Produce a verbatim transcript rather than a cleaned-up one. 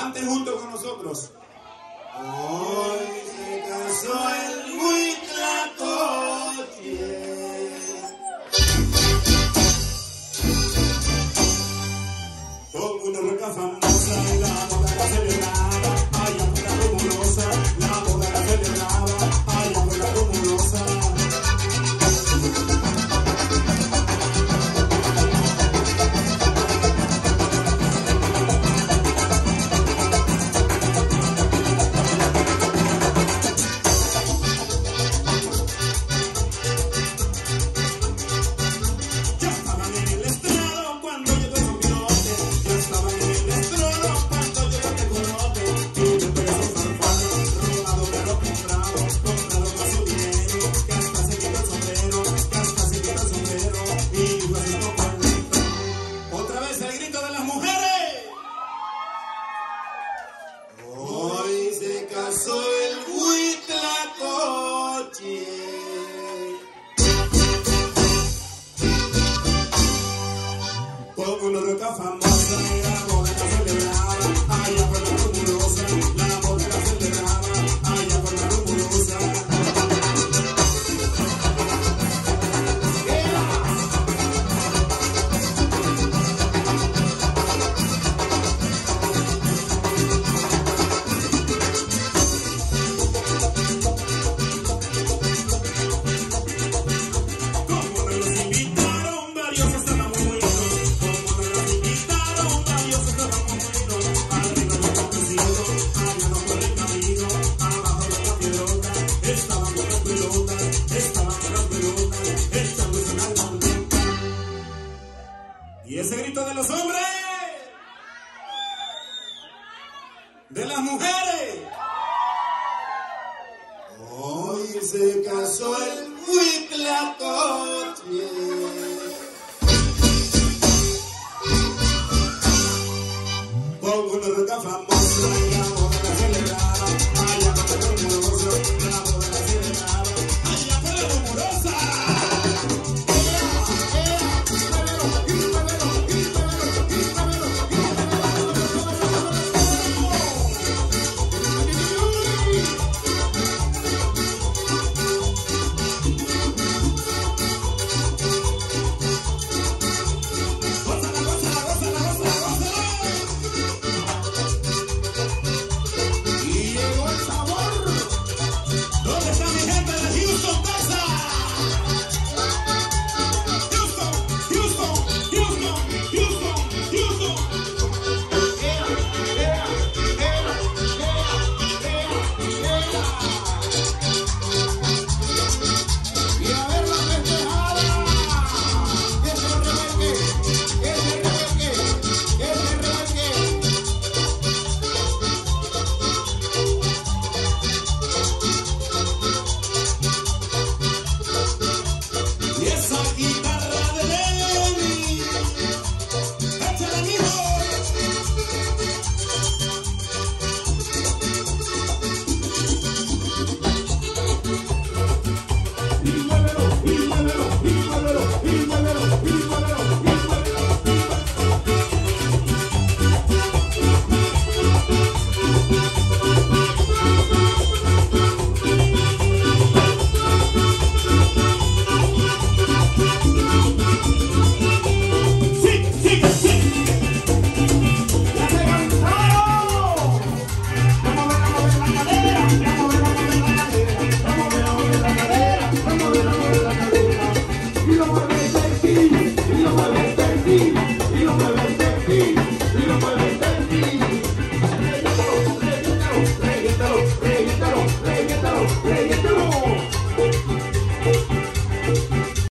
Canten junto con nosotros. Hoy se casó el Huitlacoche. Con una roca famosa y la boda la celebraba, allá fue la rumorosa, la boda la celebraba, allá fue la rumorosa. Soy el Huitlacoche. Con una roca famosa y la boda la celebraba, allá fue la rumorosa, la boda la celebraba, allá fue la rumorosa. Y ese grito de los hombres, de las mujeres. Hoy se casó el Huitlacoche. Con una roca famosa.